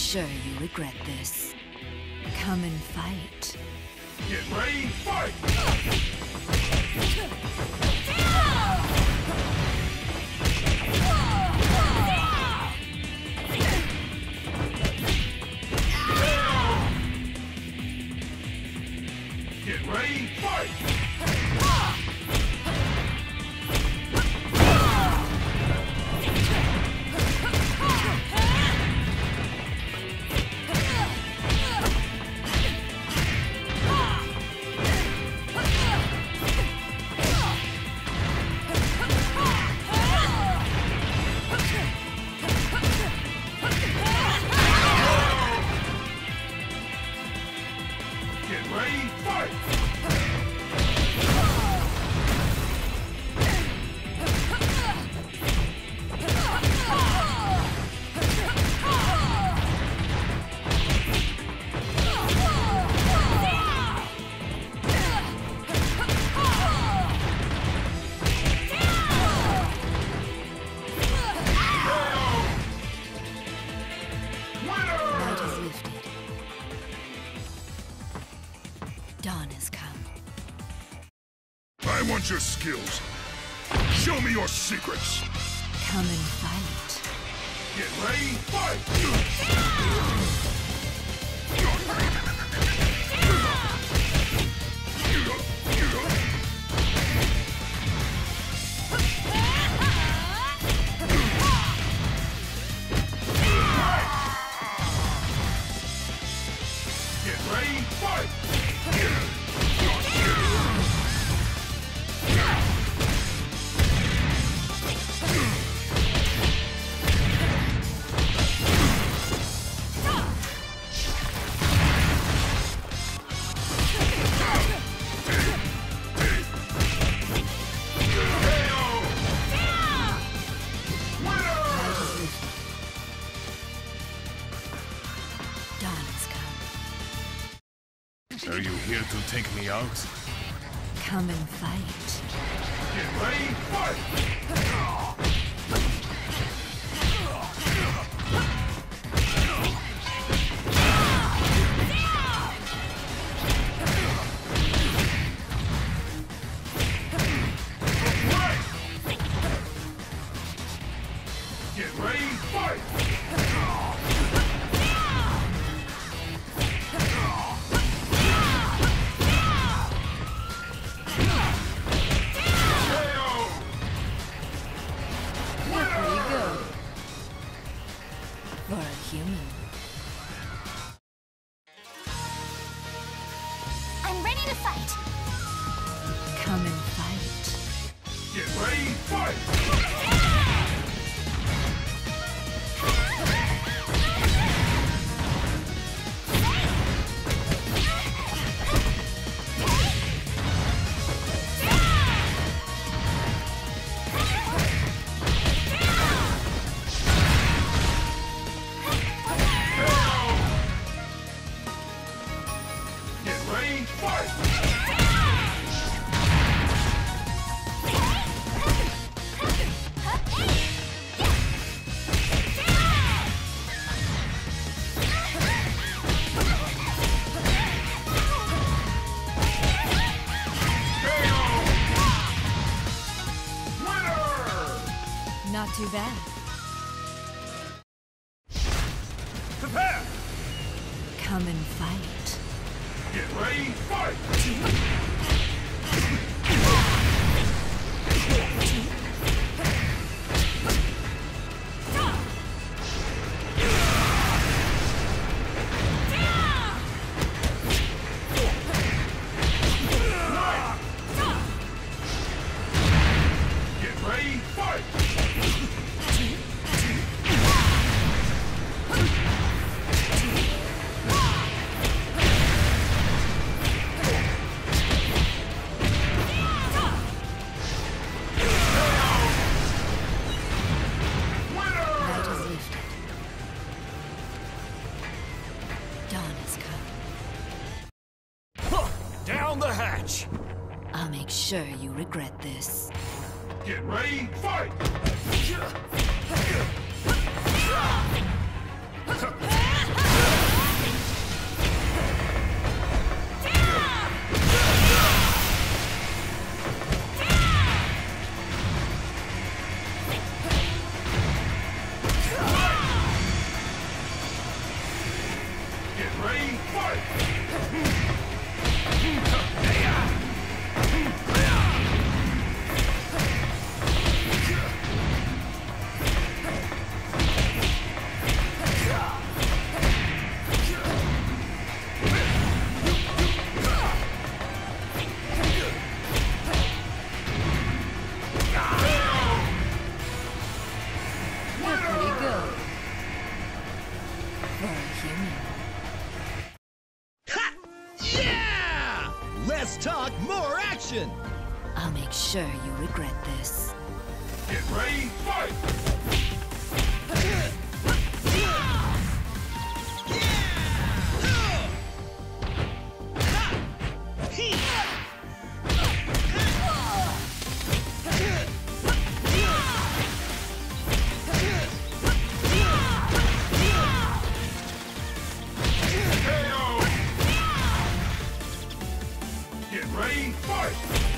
sure you regret this. Come and fight. Get ready, fight! Get ready, fight! Get ready, fight! Light is lifted. Dawn has come. I want your skills. Show me your secrets. Come and fight. Get ready, fight! Get ready, fight! Dawn has come. Are you here to take me out? Come and fight. Get ready, fight! Get ready, fight! Pretty good. For a human. I'm ready to fight. Come and fight. Get ready, fight! Get ready, fight! Not too bad. Prepare! Come and fight. Get ready, fight! Get ready, fight! Light is lifted. Dawn has come. Down the hatch! I'll make sure you regret this. Get ready, fight! Ha! ready, fight! Let's talk more action! I'll make sure you regret this. Get ready, fight! Ready, fight!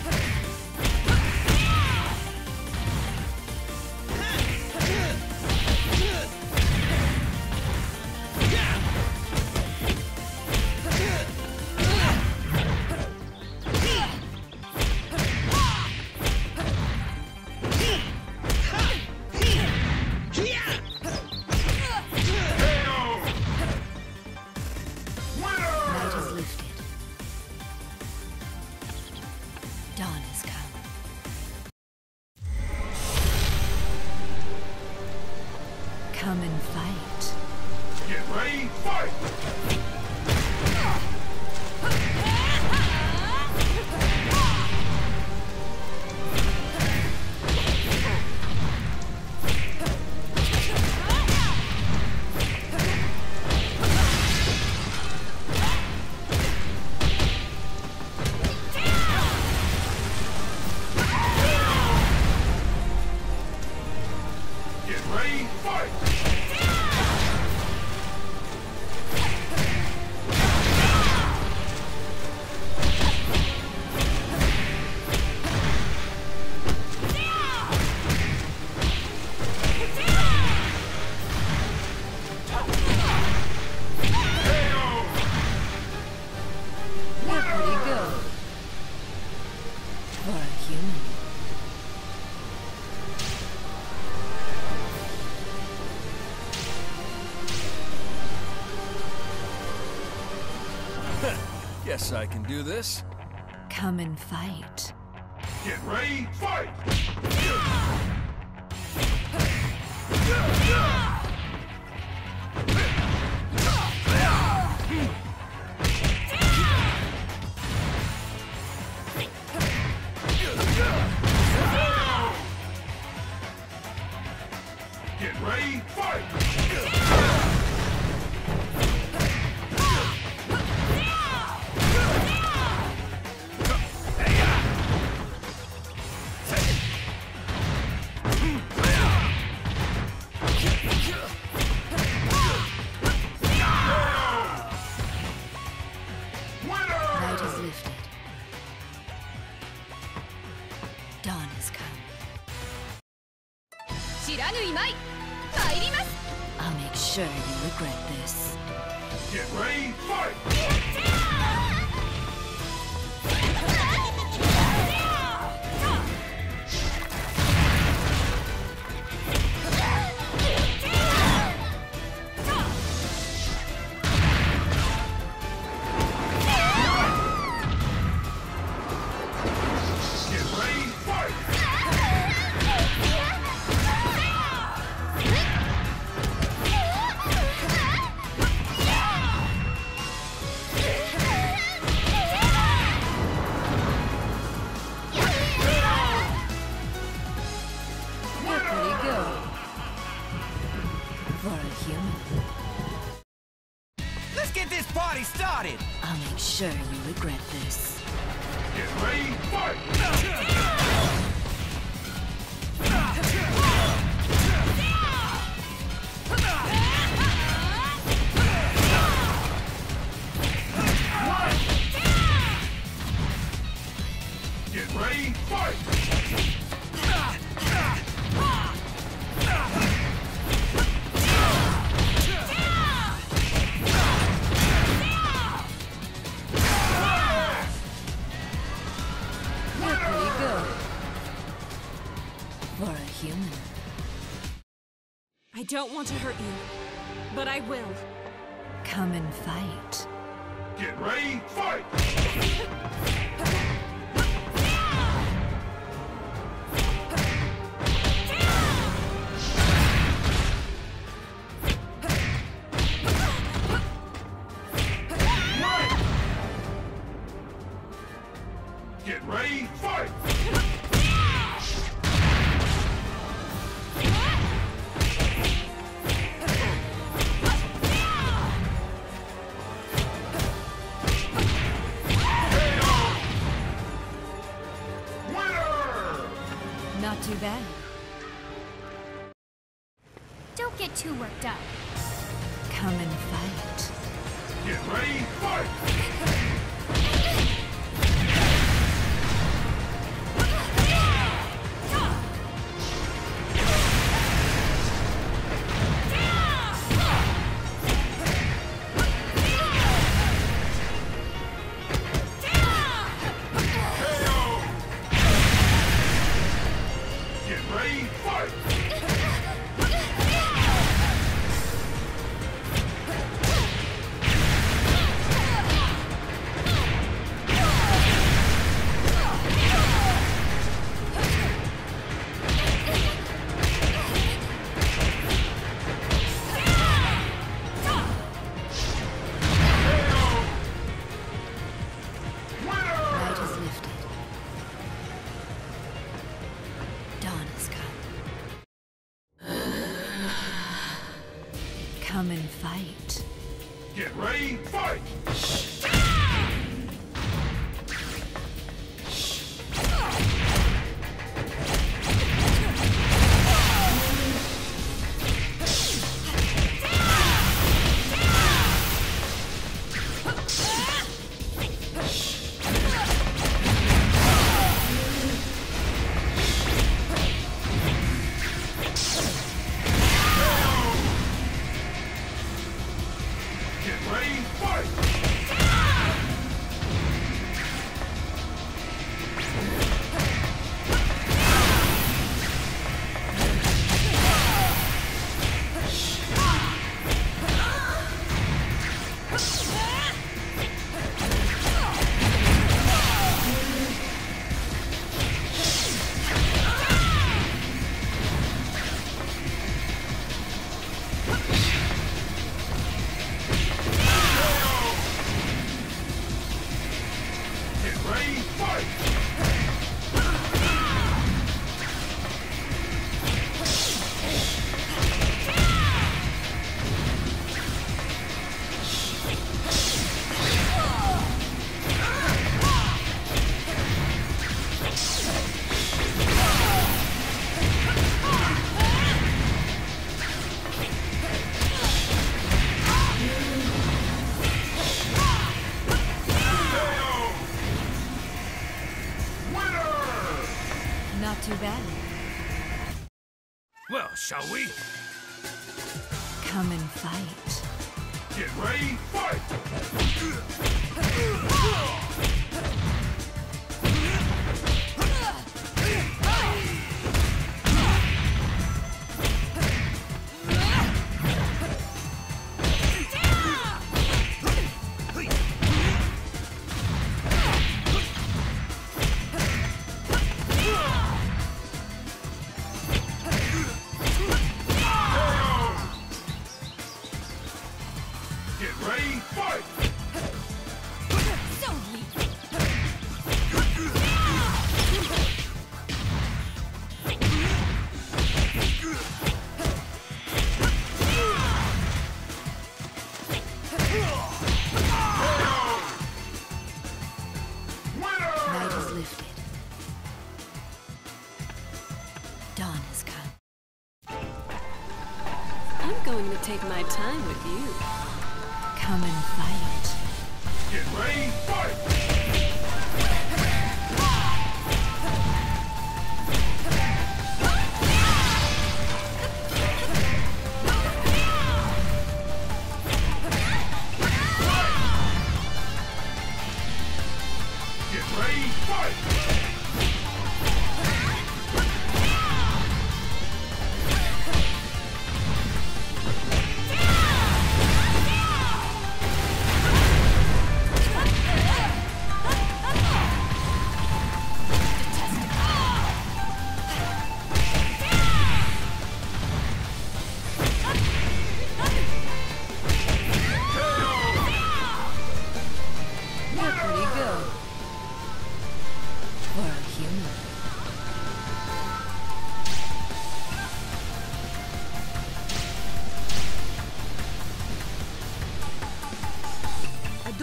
Night is lifted. Dawn has come. Come and fight. Get ready, fight! Get ready, fight! You're pretty good. For a human. Guess I can do this. Come and fight. Get ready, fight! Get ready, fight! Night is lifted. Dawn has come. I'll make sure you regret this. Get ready, fight! Get ready, fight! You're pretty good. For a human. Let's get this party started! I'll make sure you regret this. Get ready, fight! Get ready, fight! don't want to hurt you, but I will. Come and fight. Get ready, fight! Get ready, fight! Not too bad. Don't get too worked up. Come and fight. Get ready, fight! Come and fight. Get ready, fight! Not too bad. Well, shall we? Come and fight. Get ready, fight! Get ready, fight! So weak. Night is lifted. Dawn has come. I'm going to take my time with you. Come and fight. Get ready, fight! Get ready, fight!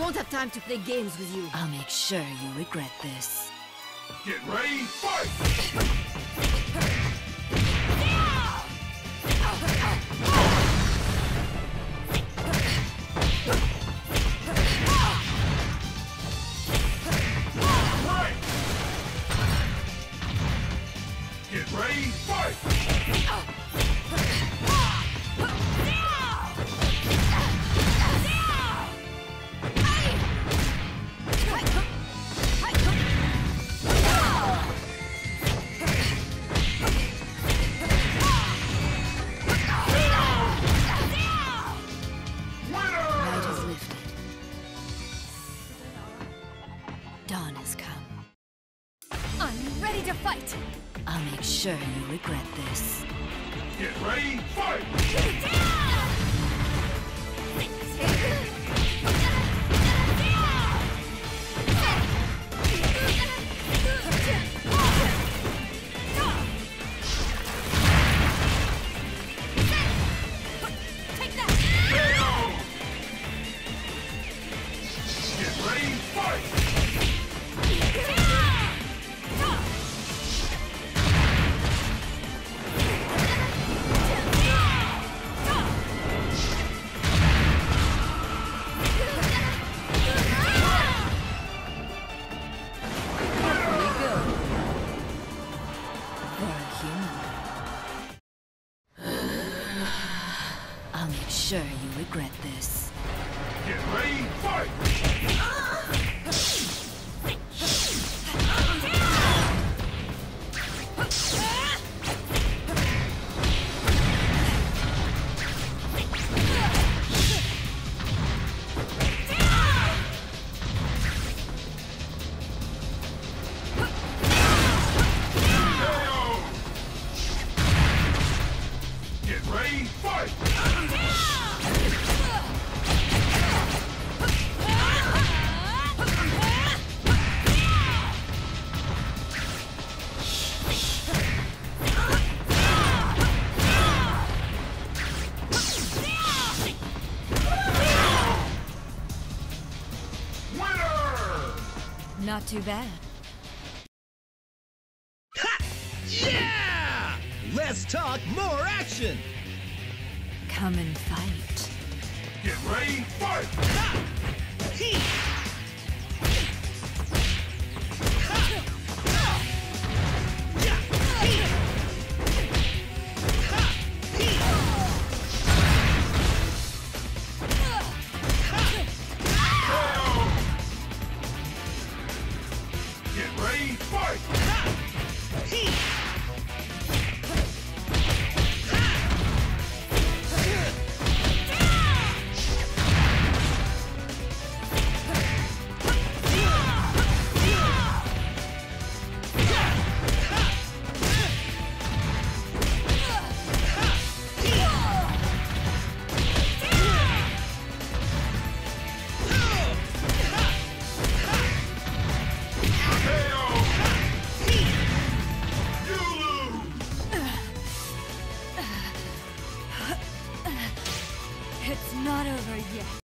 don't have time to play games with you. I'll make sure you regret this. Get ready, fight! Right! Get ready, fight! Light is lifted. Dawn has come. I'm ready to fight. I'll make sure you regret this. Get ready, fight! Take that. Get ready, fight! For a human. I'll make sure you regret this. Get ready, fight! Get ready, fight! Winner! Not too bad. Yeah! Less talk, more action! Come and fight. Get ready, fight! Hee! Yeah! Hee! Ha! Hee! Get ready, fight! Hee! It's not over yet.